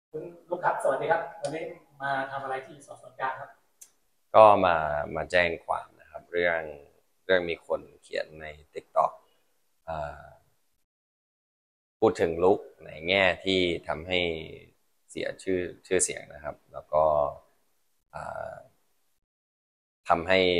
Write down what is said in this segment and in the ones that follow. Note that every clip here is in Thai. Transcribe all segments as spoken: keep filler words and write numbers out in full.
คุณลูกครับสวัสดีครับวันนี้มาทำอะไรที่สอบสวนกลางครับก็มามาแจ้งความนะครับเรื่องเรื่องมีคนเขียนใน TikTok อ่าพูดถึงลุกในแง่ที่ทำให้เสียชื่อชื่อเสียงนะครับแล้วก็อ่าทำให้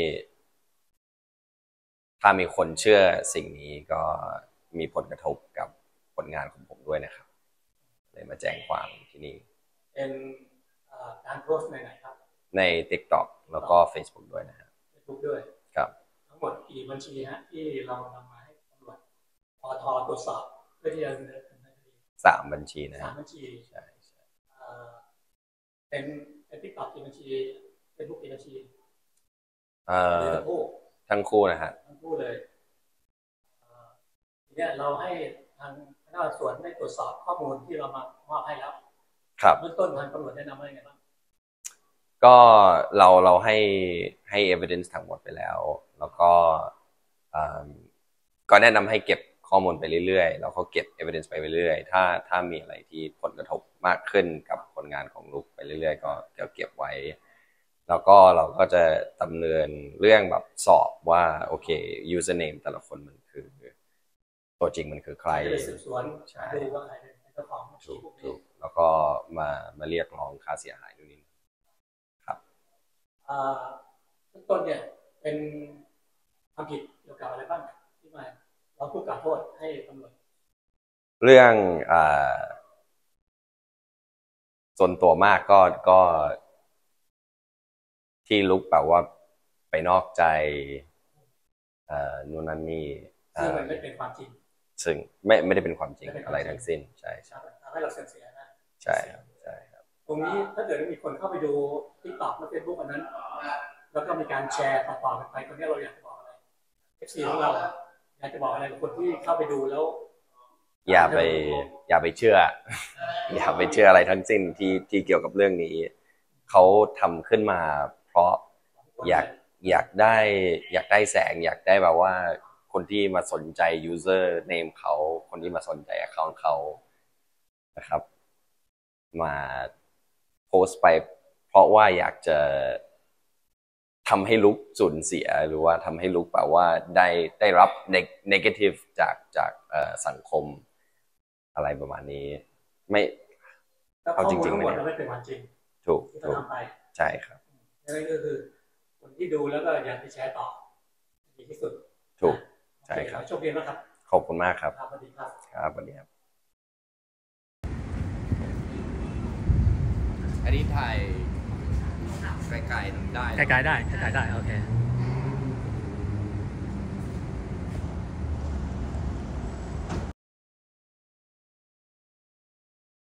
ถ้ามีคนเชื่อสิ่งนี้ก็มีผลกระทบกับผลงานของผมด้วยนะครับเลยมาแจ้งความที่นี่เป็นเอ่อการโพสต์ไหนๆครับใน TikTok แล้วก็ Facebook ด้วยนะครับเฟซบุ๊กด้วยครับทั้งหมดกี่บัญชีฮะที่เรานำมาให้ตำรวจปอทตรวจสอบเพื่อที่จะดำเนินคดีสามบัญชีนะคสารับมบัญชีใช่ใช่เอ่อเป็นเป็นทิกตอกกี่บัญชีเฟซบุ๊กกี่บัญชีเอ่หรืออทั้งคู่ทั้งคู่นะฮะทั้งคู่เลยเอ่อทีนี้เราให้ทางพนักงานสอบสวนได้ตรวจสอบข้อมูลที่เรามามอบให้แล้วครับเบื้องต้นทางตำรวจแนะนำว่ายังไงบ้างก็เราเราให้ให้ evidence ทั้งหมดไปแล้วแล้วก็ก็แนะนำให้เก็บข้อมูลไปเรื่อยๆแล้วก็เก็บ evidence ไปเรื่อยๆถ้าถ้ามีอะไรที่ผลกระทบมากขึ้นกับผลงานของลูกไปเรื่อยๆก็จะเก็บไว้แล้วก็เราก็จะดำเนินเรื่องแบบสอบว่าโอเค username แต่ละคนมันคือตัวจริงมันคือใครจะไปสืบสวนใช่ดูว่าใครเป็นเจ้าของบัญชีถูกพวกนี้ถูกแล้วก็มามาเรียกร้องค่าเสียหายด้วยนี่ครับทุกต้นเนี่ยเป็นความผิดเกี่ยวกับอะไรบ้างที่มาเราผู้กล่าวโทษให้ตำรวจเรื่องอ่าส่วนตัวมากก็ก็ที่ลุกแบบว่าไปนอกใจอ่านู่นนั่นนี่ซึ่งมันไม่เป็นความจริงซึ่งไม่ไม่ได้เป็นความจริงอะไรทั้งสิ้นใช่ใช่ทำให้เราเสียเสียนะใช่ครับใช่ครับตรงนี้ถ้าเกิดมีคนเข้าไปดูทิกตอกและเฟซบุ๊กอันนั้นแล้วก็มีการแชร์ต่อๆกันไปตรงนี้เราอยากจะบอกอะไรเอฟซีของเราอยากจะบอกอะไรกับคนที่เข้าไปดูแล้วอย่าไปอย่าไปเชื่ออย่าไปเชื่ออะไรทั้งสิ้นที่ที่เกี่ยวกับเรื่องนี้เขาทำขึ้นมาเพราะอยากอยากได้อยากได้แสงอยากได้แบบว่าคนที่มาสนใจ user name เขาคนที่มาสนใจ account เขานะครับมาโพสต์ไปเพราะว่าอยากจะทำให้ลุกสูญเสียหรือว่าทำให้ลุกแบบว่าได้ได้รับ negative จากจากสังคมอะไรประมาณนี้ไม่เอาจริงๆไม่ไม่เป็นความจริงถูกถูกใช่ครับนั่นก็คือคนที่ดูแล้วก็อยากไปแชร์ต่อดีที่สุดถูกใช่ครับโชคดีมากครับขอบคุณมากครับสวัสดีครับครับสวัสดีครับอันนี้ถ่ายไกลๆได้ไกลๆได้ไกลๆได้โอเค